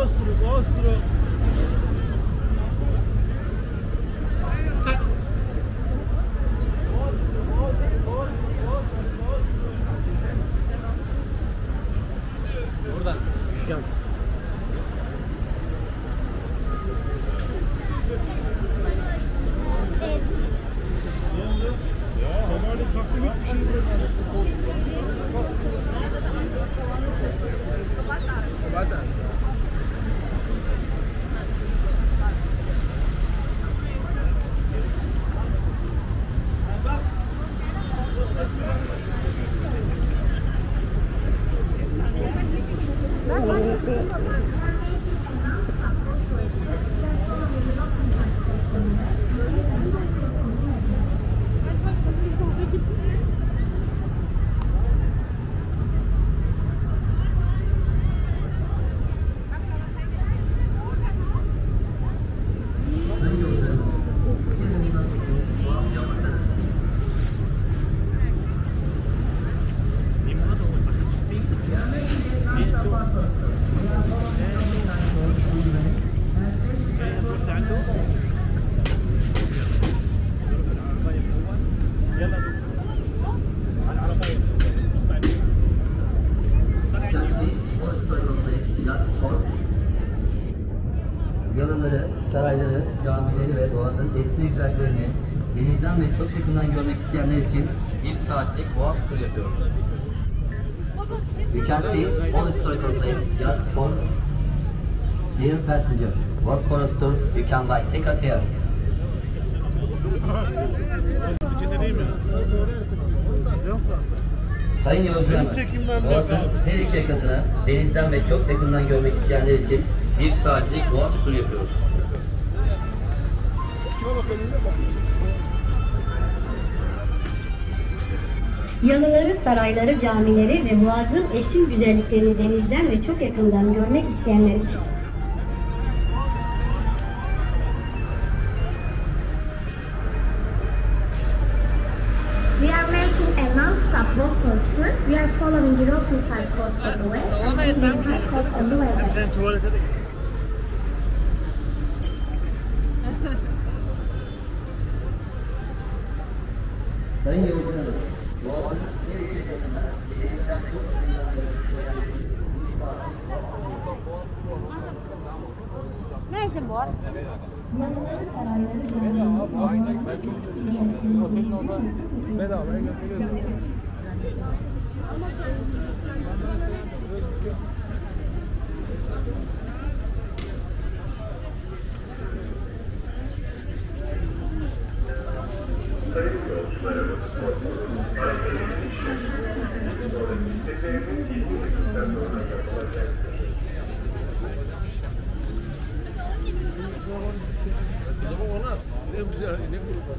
Buradan üçgen. Evet. Somali takım bir şey yok. Yalıları, sarayları, camileri ve doğanın eski güzelliklerini denizden ve çok yakından görmek isteyenler için bir saatlik walk tur yapıyoruz. You can see all historical places just for dear passenger. Bosphorus tour, you can buy ticket here. İçinde değil mi? Sayın yolcularımız, Boğaz'ın her iki yakasını denizden ve çok yakından görmek isteyenler için bir saatlik walk tur yapıyoruz. Yalıları, sarayları, camileri ve Boğaz'ın eşsiz güzelliklerini denizden ve çok yakından görmek isteyenler için. We are making a non-stop Bosphorus tour. We are following the European side coast of the west and the Mediterranean coast on the west. Sen tuvalete de Sayın yolcularımız, Boğaz'ın her iki yakasını denizden çok yakından görmek isteyenler için bir saatlik Nerede bu? Yalıları, sarayları, bedavaya götürüyoruz. Sayın yolcularımız, arabanın işleminin sonraki seferinin 20 dakika sonra yapılacaktır. Ne güzel, ne güzel.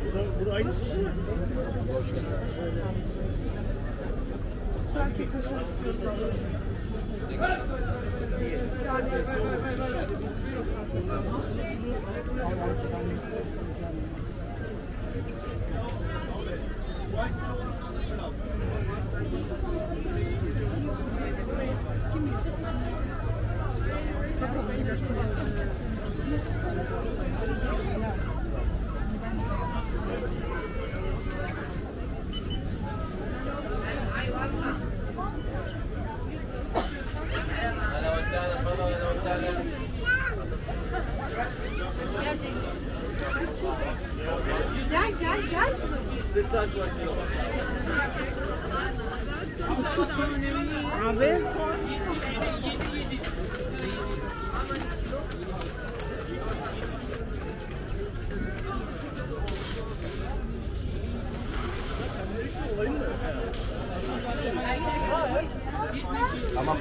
Bu aynısı değil mi? Sanki kaşar Abi. Tamam.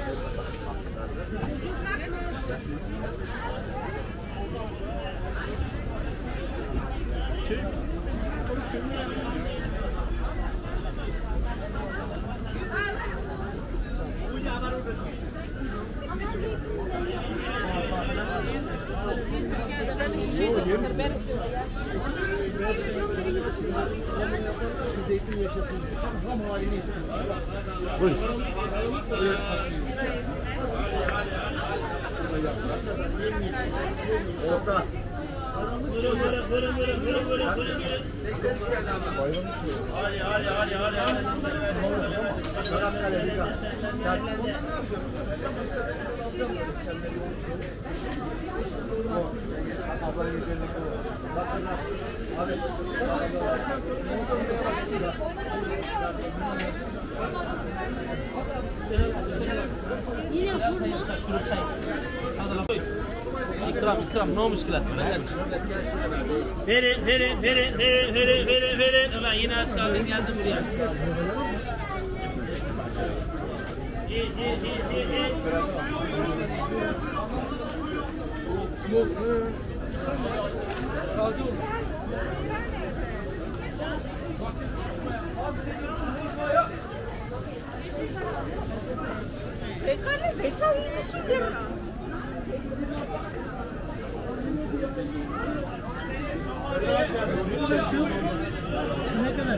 Zeytin yaşasın diye. Sen ham halini istiyorsun. Buyurun. Orta. Ablanın üzerindeki o. Bakın abi. Yine vurma. İkram ne olmuş ki lan? Verin. Ulan yine aç kaldın geldin buraya. Bekar mısın değil mi? Ne kadar?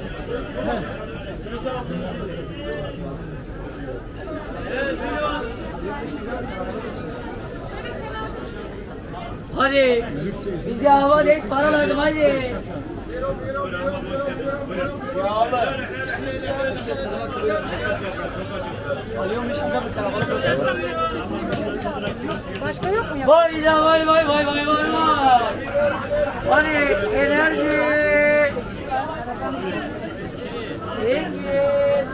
Hadi. Bize hava et para lazım hadi. Ya abi. Alıyormuşum da bir kalabalık olsun. Başka yok mu ya? Vay ya vay. Hadi enerji. Sevgi.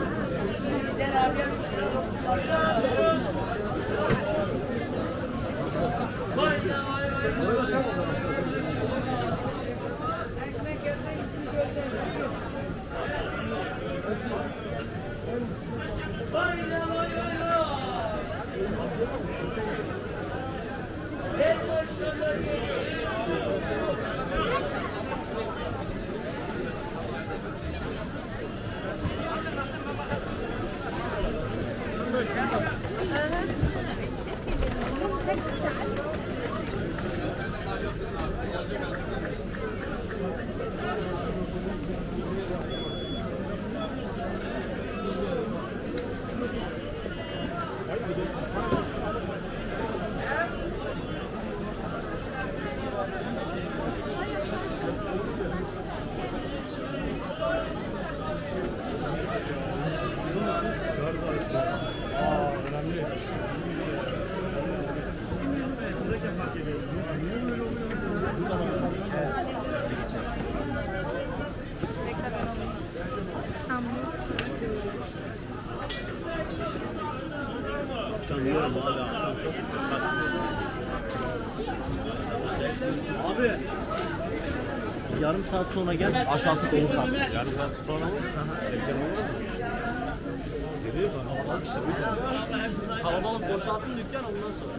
Abi yarım saat sonra gel aşağısı dolu kaldı. Yarım saat sonra mı? Erken olmaz mı? Geliyor mu? Kalabalık işte bu yüzden. Kalabalık boşalsın dükkan ondan sonra.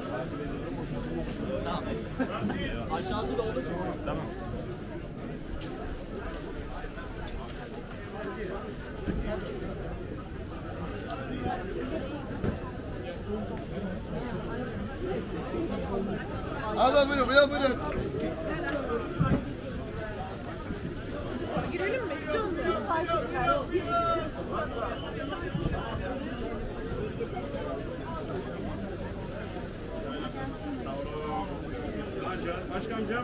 Tamam. Aşağısı doldu. Tamam. Abi buyurun, buyurun, buyurun. Girelim mi? İstiyor musun? Başka amcam.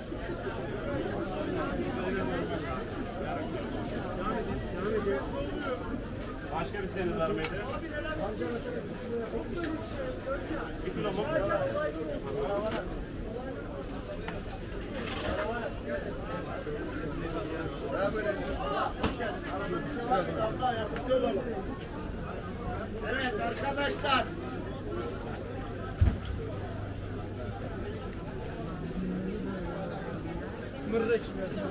Başka bir isteğiniz var mıydı? Bir kilo mu? Evet arkadaşlar. Mırrıç.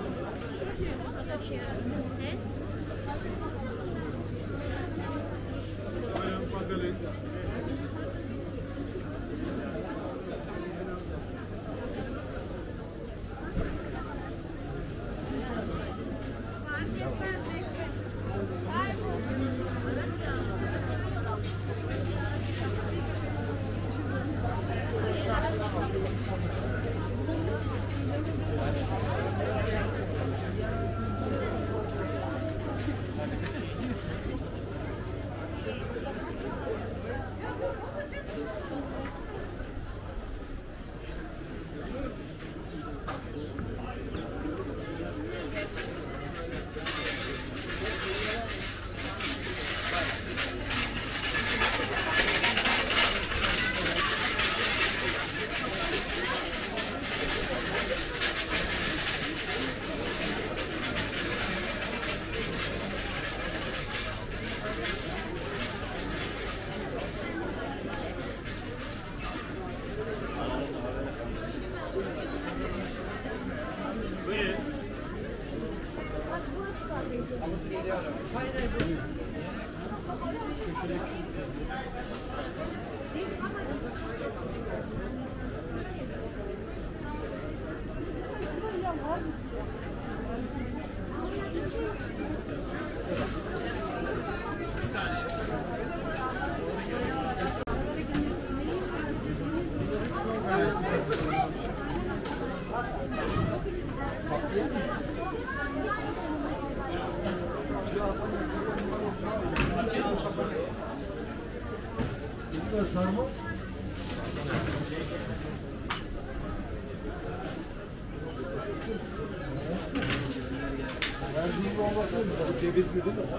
Cevizli değil mi?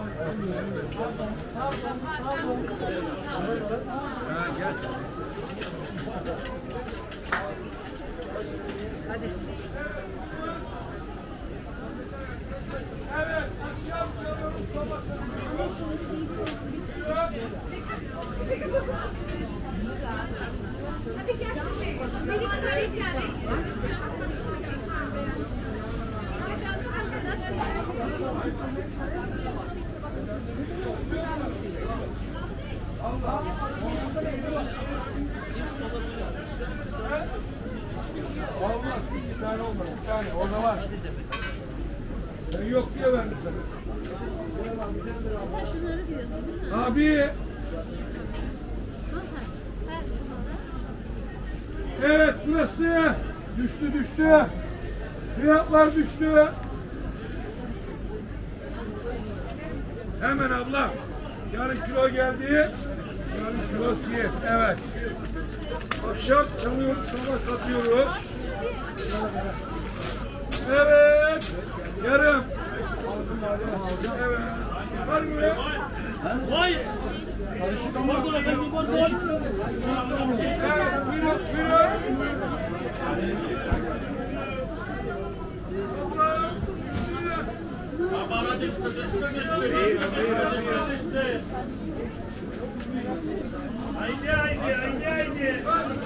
Gel. Hadi. Evet, akşam çalıyoruz, sabah Hadi gel. Melis Karayacağım. olmaz. Bir tane olmaz. Bir tane. Orada var. Ben yok diye verdim sana. Sen şunları diyorsun değil mi? Abi. Evet burası. Düştü. Fiyatlar düştü. Hemen abla. Yarım kilo geldi. Yarım kilo siyah. Evet. Akşam çalıyoruz, sabah satıyoruz. Evet. Yarım. Evet. Var mı? Vay! Karışık ama. Evet, buyurun. Sabahına düştü. Haydi.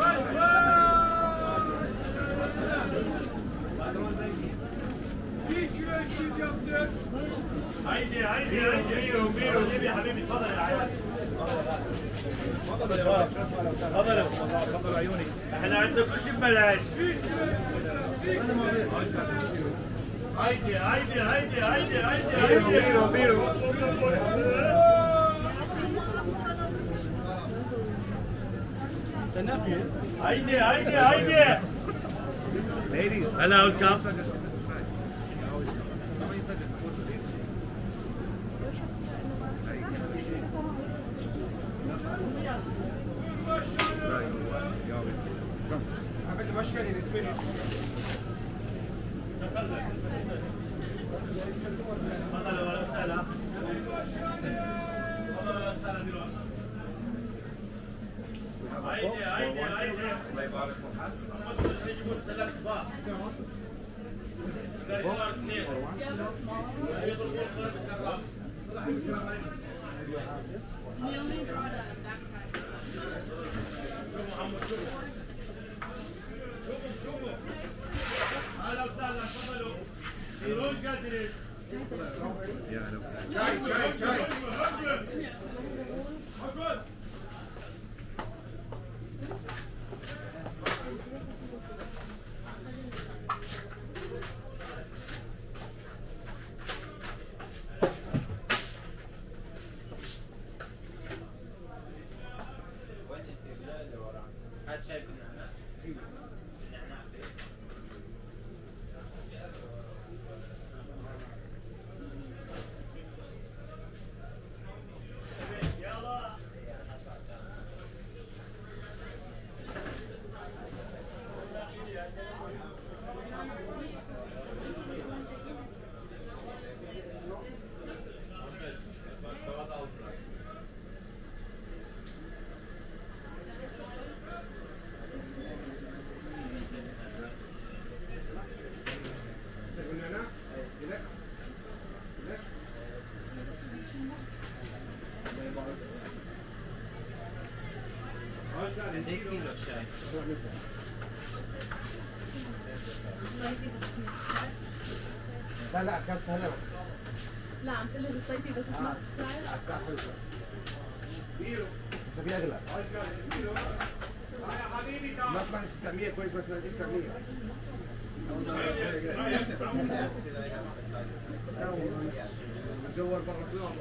Bir kilo eksik yaptı. Haydi. Buyurun. Ne bir habibi اتفضل يا عيال. احنا عندكم شيء ببلاش. هيدي. Sen ne yapıyorsun? Haydi, haydi, haydi. Ladies. Hello, welcome. Haydi, haydi, haydi. اهلا وسهلا تفضلوا روج قادرين يا اهلا وسهلا. Çay. لا كاس هلا لا عم تقول لي بالصيفي بس اسمها السعر. الساعة حلوة بس في أغلى ما اسمها 900 كويس بس 900 الجوار برا صيام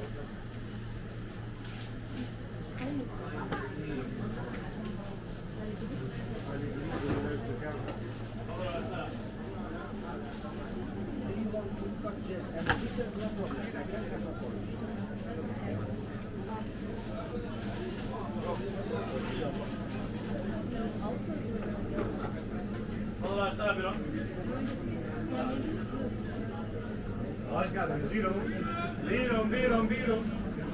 Allah sana bir an. Hoş geldin. Buyurun.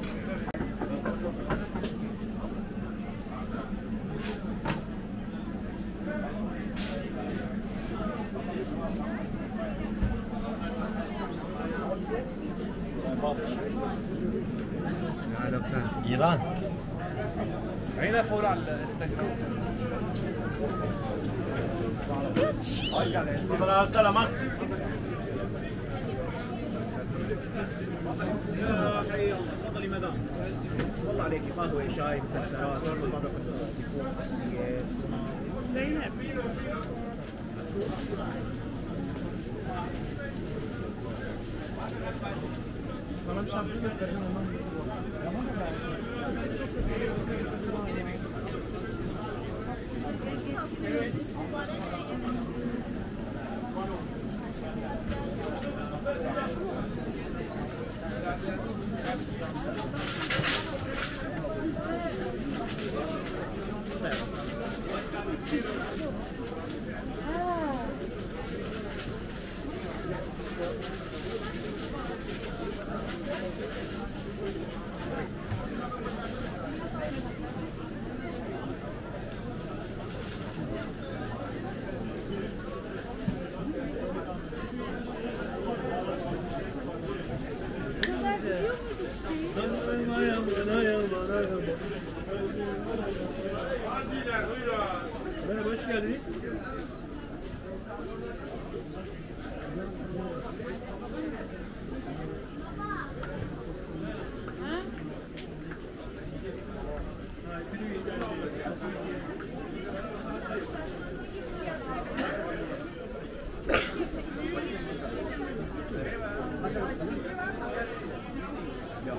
يا اهلا وسهلا. İran. هنا فور على الانستغرام. Allah sana mas. حي الله تفضلي مدام. والله عليكي قهوه شاي مكسرات طبق زينب Merhaba, hoş geldiniz.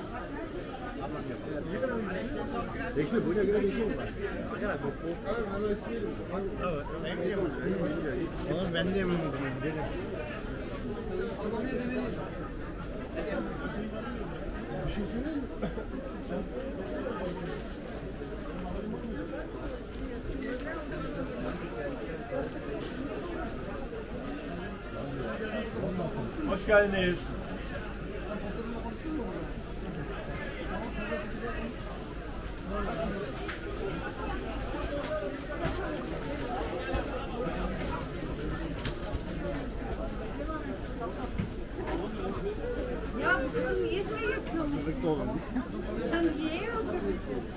Bekle buraya göre bir şey var. Evet. Oğlum ben de eminim. Bir şey söyleyeyim mi? Hoş geldiniz. Ya bu kızı niye şey yapıyorsun? Sızlıkta olun. Ya niye yapıyorsun?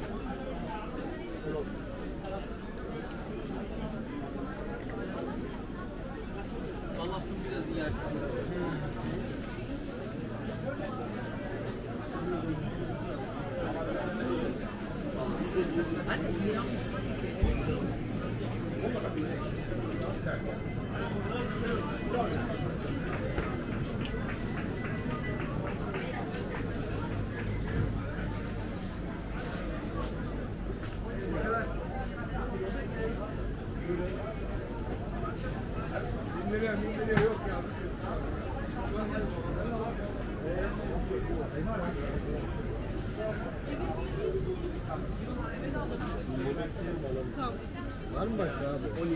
Allah'ım biraz yersin. Hani İran Bin lira yok ya. Var mı başka abi? Onyx.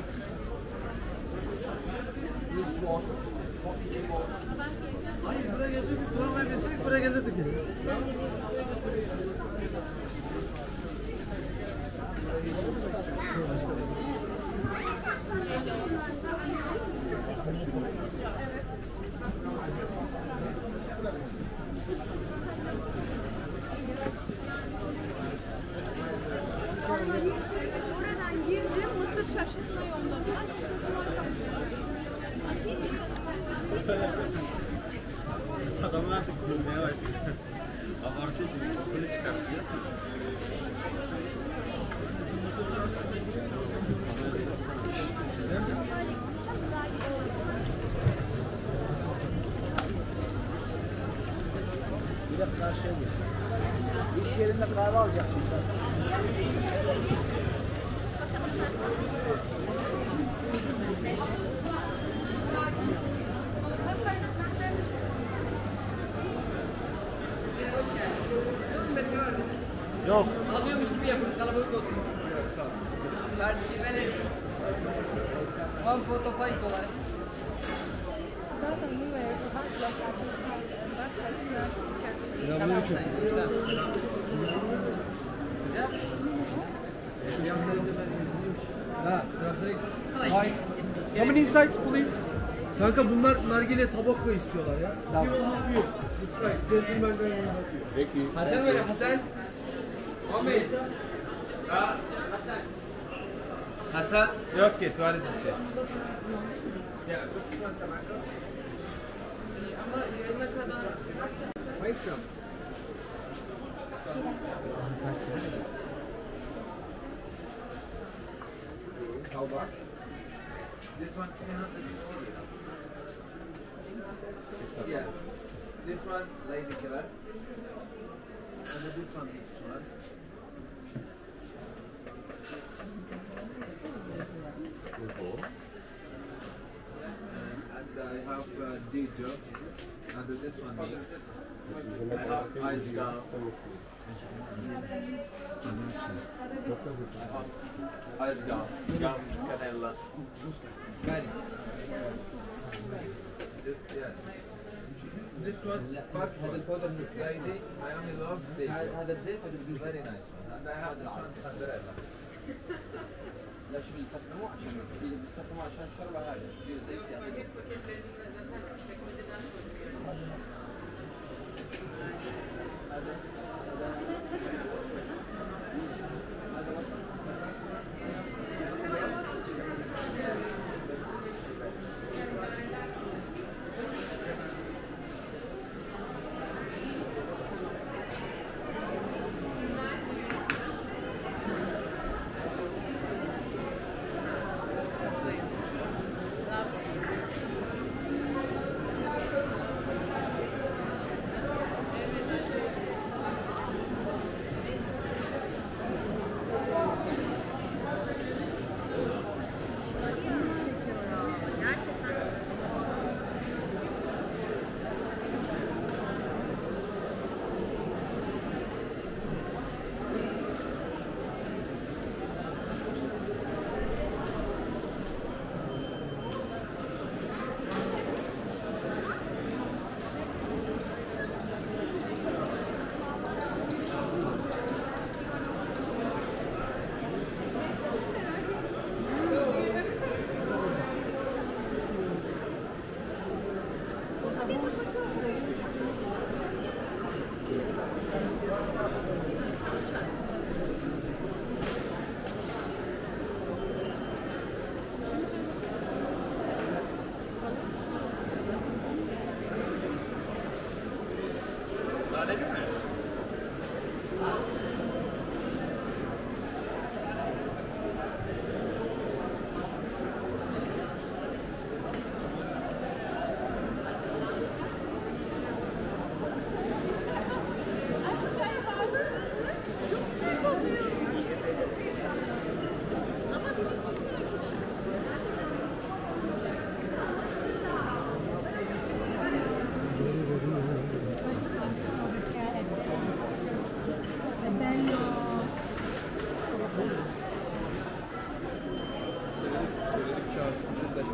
Hayır buraya geçip bir tramvay bilseydik buraya gelirdik yani. Oradan girdim, Mısır çarşısına yolladılar. Adamlar artık gülmeye başlıyor. Abartı için kokunu çıkartıyor. Bir de karşıya gir. İş yerinde kahve alacaksın. Yok. alıyormuş gibi yapın, kalabalık olsun. Versi verin. One photo fight kolay. Zaten bu ve Selamünaleyküm. Ha. Hi. Come inside please. Kanka bunlar nargile tabakla istiyorlar ya. Tamam. Yok. This guy, gentleman guy. Peki. Hasan böyle, Hasan. Ahmet. Ha. Hasan. Hasan yok ki tuvalet gitti. ama yarına kadar Welcome. How much? This one 300. Yeah. This one lady killer. And then this one mixed one. And I have DJ. And then this one mixed. I have ice gum. Ice gum canella. This one, fast one. Lady, I only love DJ. Very nice one. And I have this one Cinderella. لا شو بيستخدموه عشان بيستخدموه عشان شربة هذا زي زيت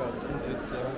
kalsın. Et seven.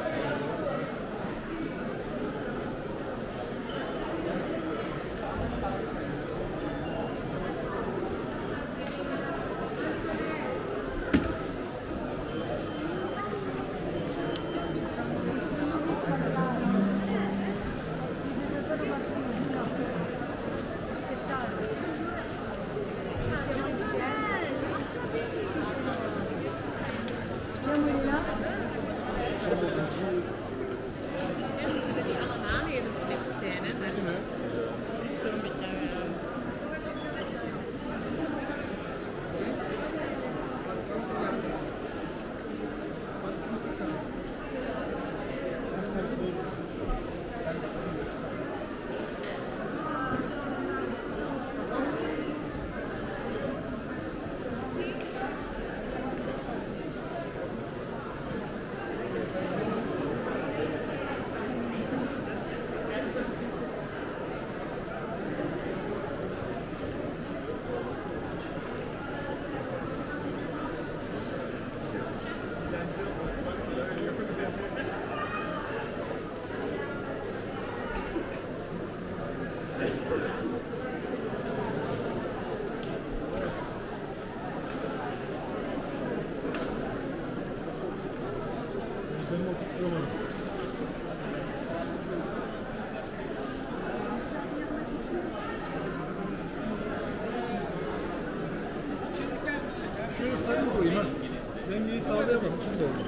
Şöyle sarı koyayım ha. Dengeyi sağlayamadım. Şimdi oldu.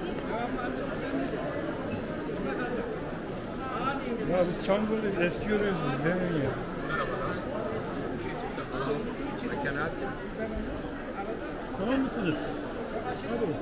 Ya biz Çankırı'dayız. Eski yörüyoruz biz. Demeyin ya. Tamam mısınız? Hadi.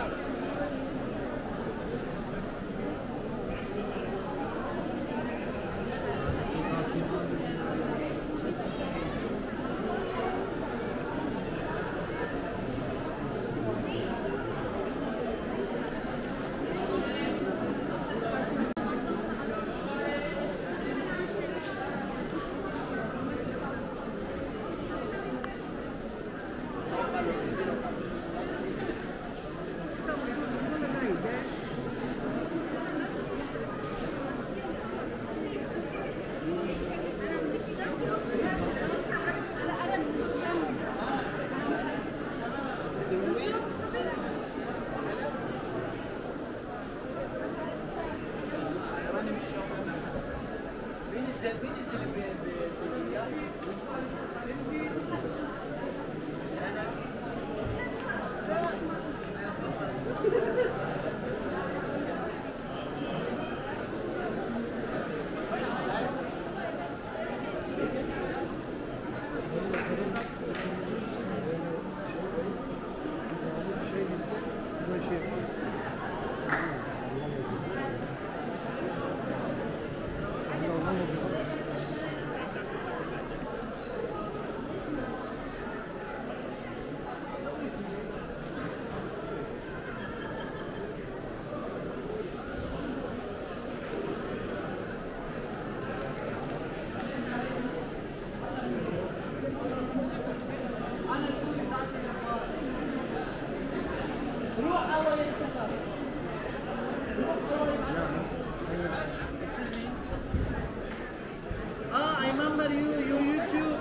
I remember you YouTube.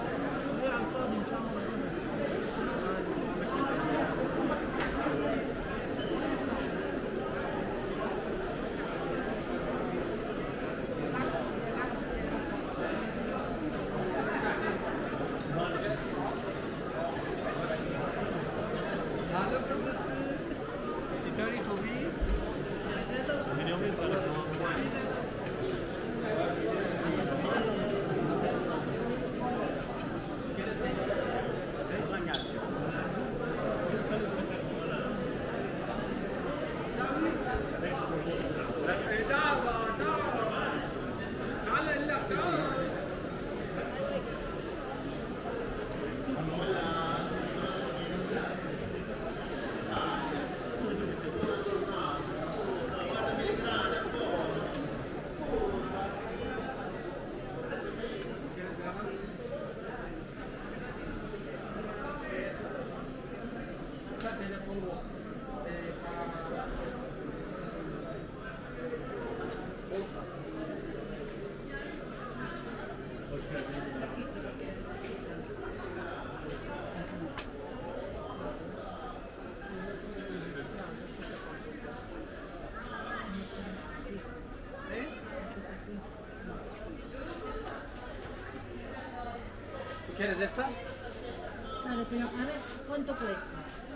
¿Quieres esta? Vale, pero a ver, ¿cuánto cuesta?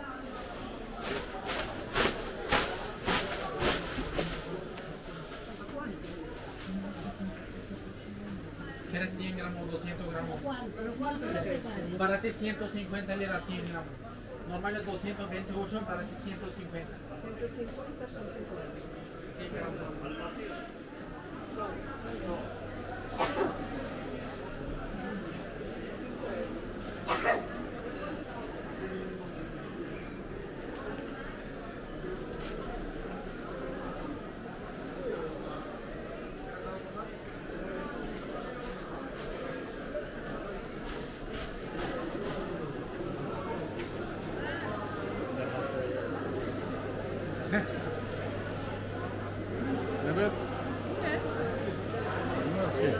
¿Quieres 100 gramos o 200 gramos? ¿Cuánto le preparo? Para ti 150 liras 100 gramos. Normal es 228, para ti 150. 150, 100 gramos. Sebep? Nasıl?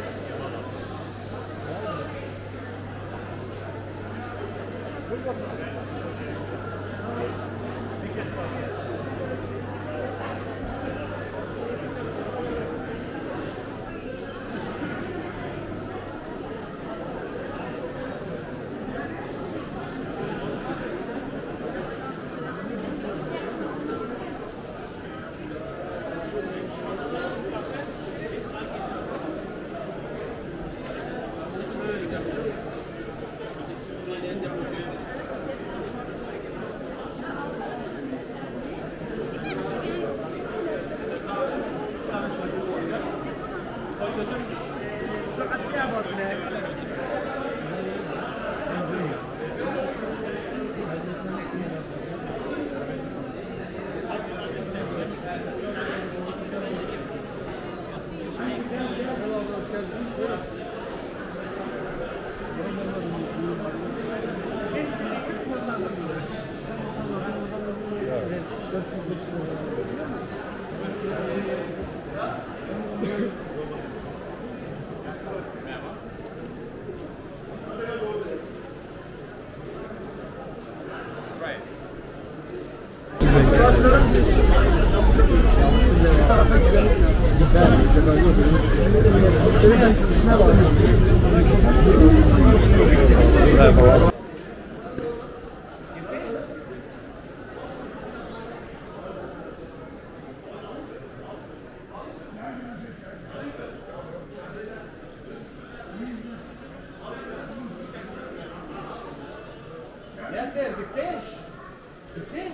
Yasir, bitti? Bitti?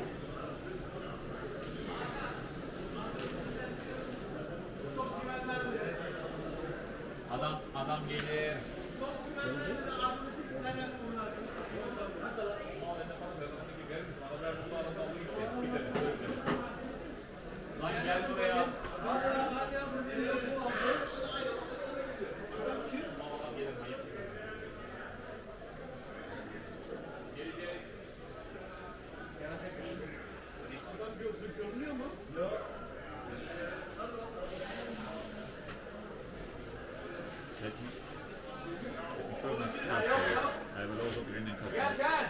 Adam gelir. Lan gel buraya. I will also bring in coffee.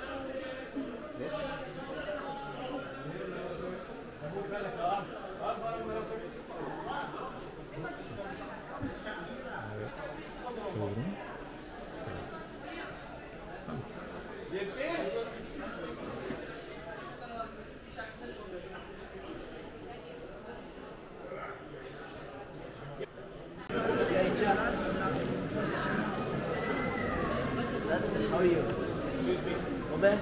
How are you? Okay?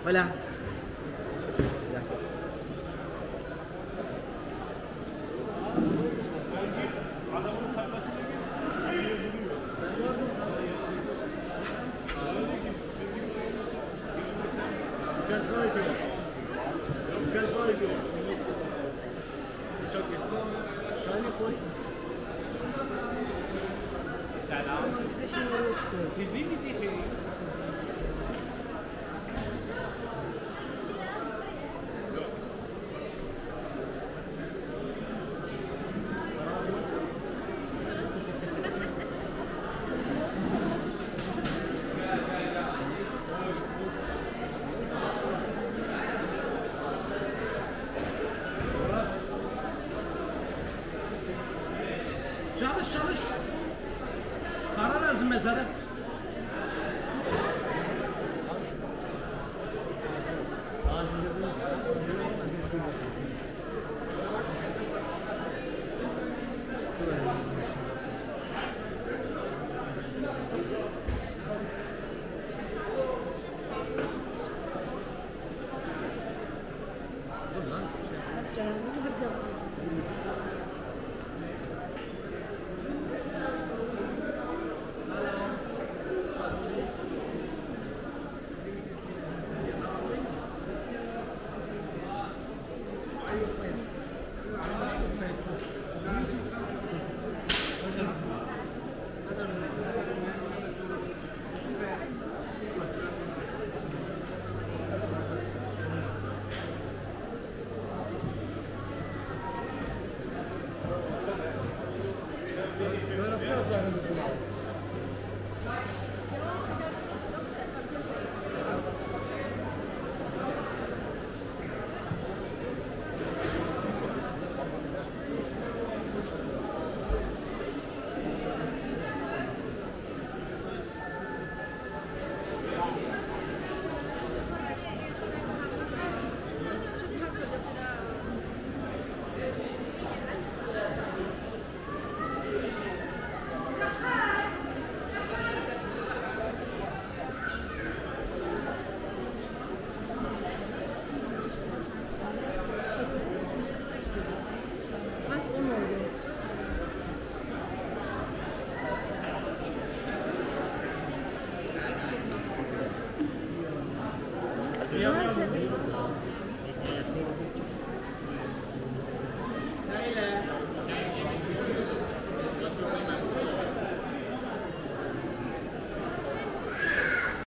Hola. Çalış. Para lazım mezara.